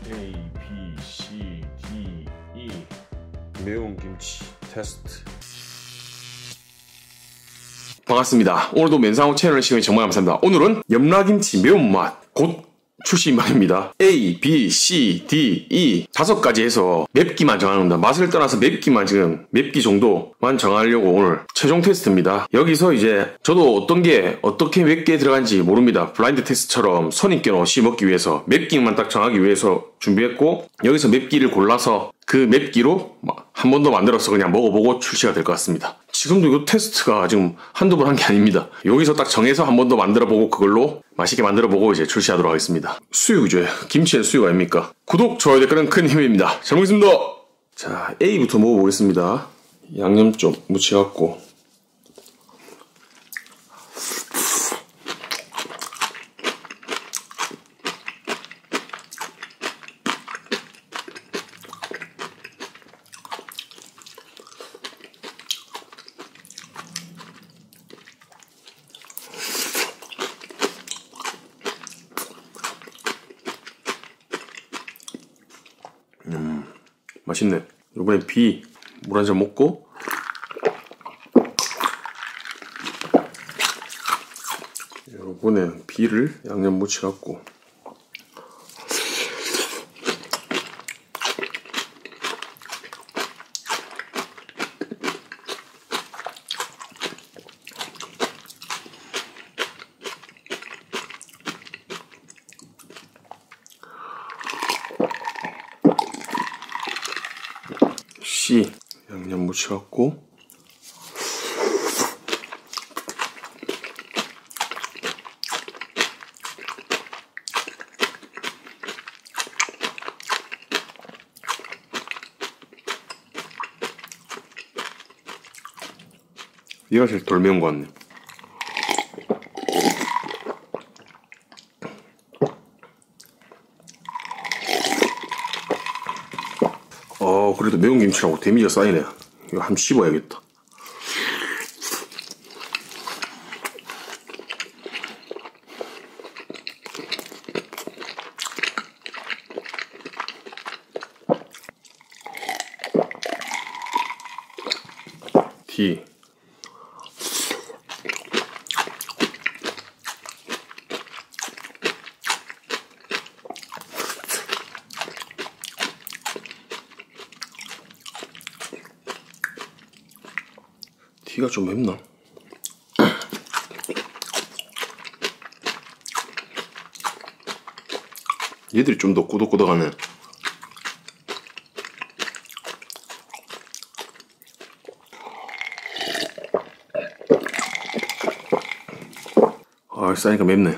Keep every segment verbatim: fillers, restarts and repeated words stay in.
A, B, C, D, E. 매운 김치 테스트. 반갑습니다. 오늘도 면상호 채널을 시청해 정말 감사합니다. 오늘은 염라김치 매운맛 곧 출시입니다. A, B, C, D, E 다섯 가지 해서 맵기만 정하는다. 맛을 떠나서 맵기만 지금 맵기 정도만 정하려고 오늘 최종 테스트입니다. 여기서 이제 저도 어떤 게 어떻게 몇 개 들어간지 모릅니다. 블라인드 테스트처럼 선입견 없이 먹기 위해서 맵기만 딱 정하기 위해서 준비했고, 여기서 맵기를 골라서 그 맵기로 한 번 더 만들어서 그냥 먹어보고 출시가 될 것 같습니다. 지금도 이 테스트가 지금 한두 번 한 게 아닙니다. 여기서 딱 정해서 한 번 더 만들어보고 그걸로 맛있게 만들어보고 이제 출시하도록 하겠습니다. 수육이죠. 김치엔 수육 아닙니까? 구독, 좋아요, 댓글은 큰 힘입니다. 잘 먹겠습니다. 자, A부터 먹어보겠습니다. 양념 좀 묻혀갖고. 음, 맛있네. 이번엔 B 물 한 잔 먹고, 이번엔 B를 양념 묻혀갖고. C 양념 묻혀갖고. 얘가 제일 덜 매운 것 같네. 어, 그래도 매운 김치라고 데미지가 쌓이네. 이거 한번 씹어야겠다. D. D가 좀 맵나? 얘들이 좀 더 꾸덕꾸덕하네. 아, 싸니까 맵네.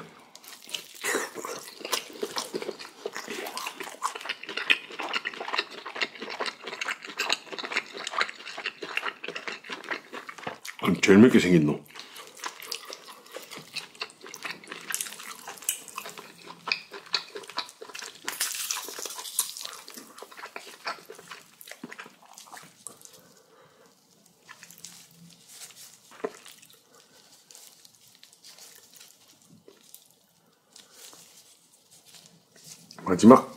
제일 맵게 생긴 놈. 마지막.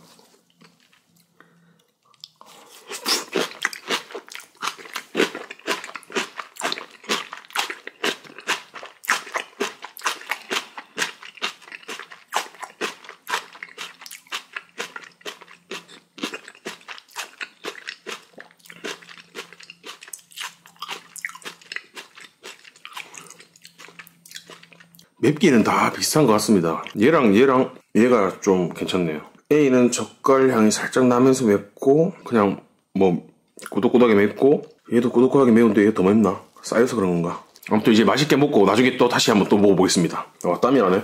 맵기는 다 비슷한 것 같습니다. 얘랑 얘랑 얘가 좀 괜찮네요. A는 젓갈 향이 살짝 나면서 맵고, 그냥 뭐 꾸덕꾸덕하게 맵고, 얘도 꾸덕꾸덕하게 매운데 얘 더 맵나? 쌓여서 그런 건가? 아무튼 이제 맛있게 먹고 나중에 또 다시 한번 또 먹어보겠습니다. 와, 땀이 나네.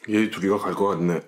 얘 둘이가 갈 것 같네.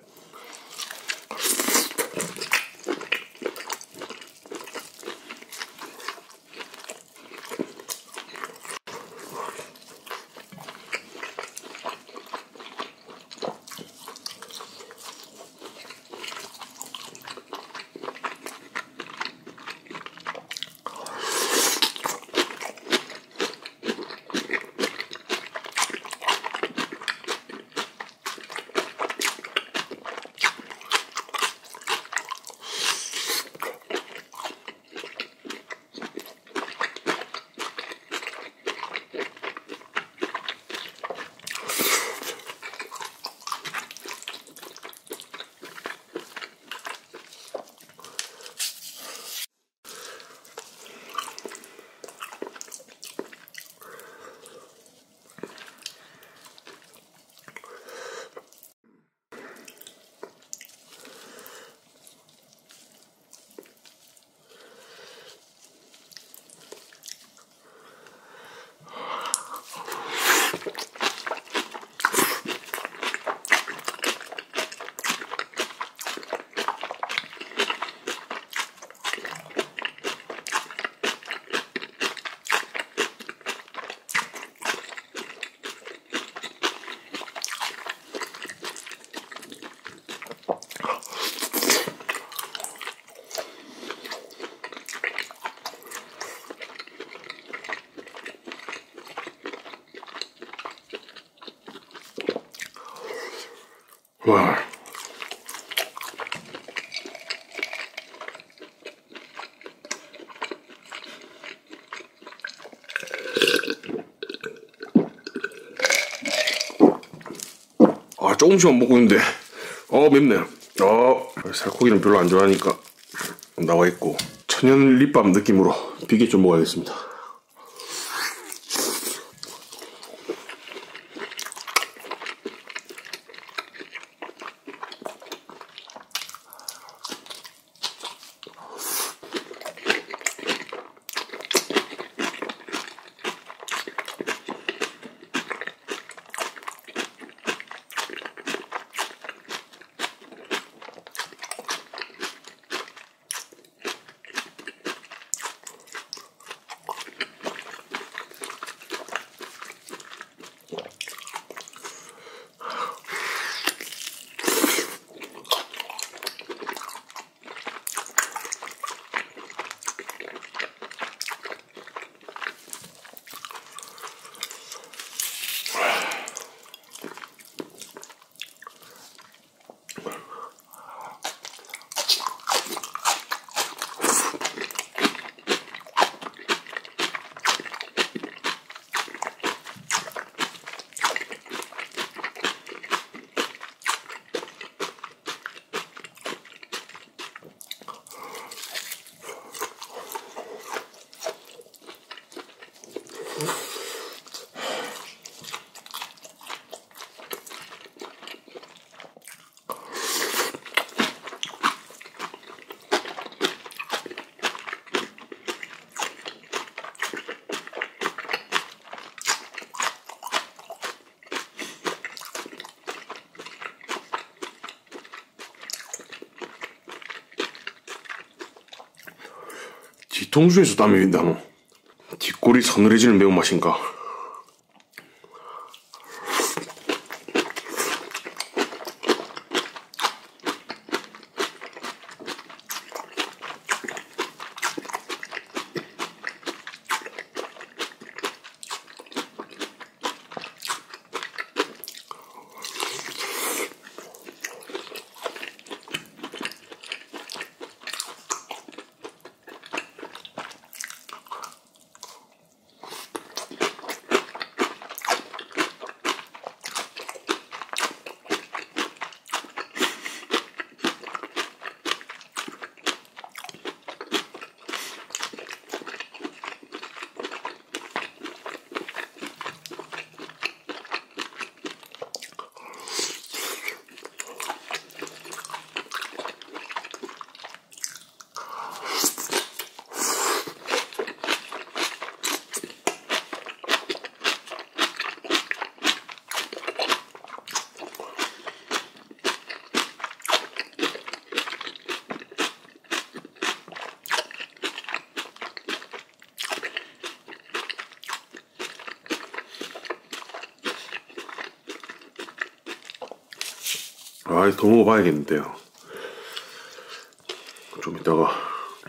와. 아, 조금씩만 먹고 있는데, 어, 맵네. 어, 살코기는 별로 안 좋아하니까 나와 있고, 천연 립밤 느낌으로 비계 좀 먹어야겠습니다. 뒤통수에서 땀이 윈다노. 뒷골이 서늘해지는 매운맛인가. 아, 더 먹어봐야겠는데요. 좀 이따가.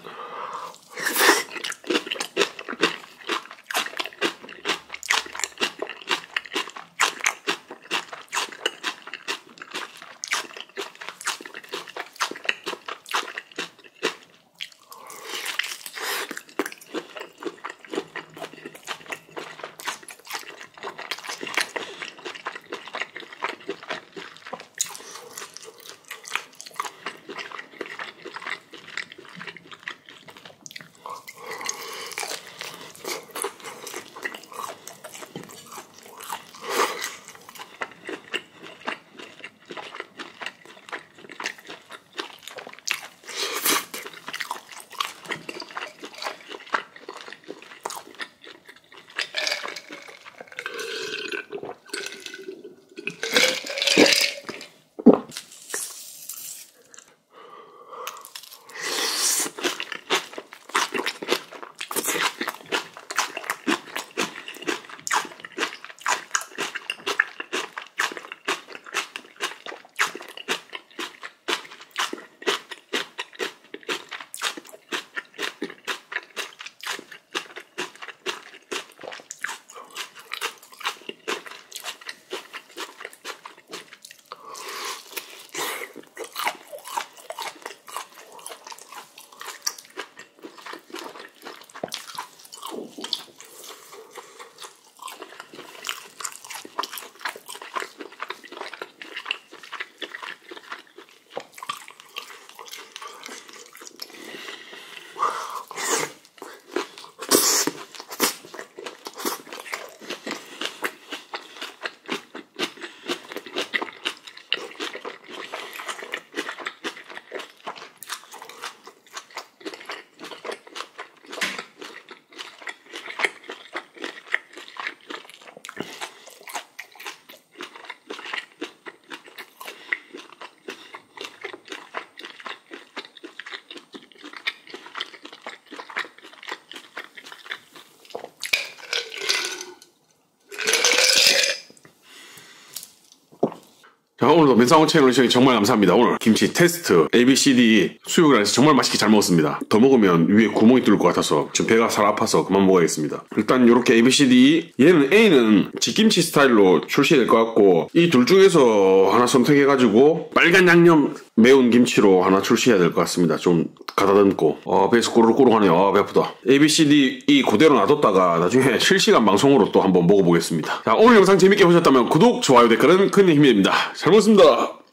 자, 오늘도 맨상호 채널 시청해 정말 감사합니다. 오늘 김치 테스트 에이 비 씨 디 수육을 해서 정말 맛있게 잘 먹었습니다. 더 먹으면 위에 구멍이 뚫릴 것 같아서 지금 배가 살 아파서 그만 먹어야겠습니다. 일단 이렇게 에이 비 씨 디 얘는 A는 집김치 스타일로 출시될 것 같고 이 둘 중에서 하나 선택해가지고 빨간 양념 매운 김치로 하나 출시해야 될 것 같습니다. 좀 가다듬고 어, 배에서 꼬르륵꼬르륵하네요. 아, 배 아프다. 에이 비 씨 디 이 그대로 놔뒀다가 나중에 실시간 방송으로 또 한번 먹어보겠습니다. 자, 오늘 영상 재밌게 보셨다면 구독, 좋아요, 댓글은 큰 힘이 됩니다. 잘 먹었습니다.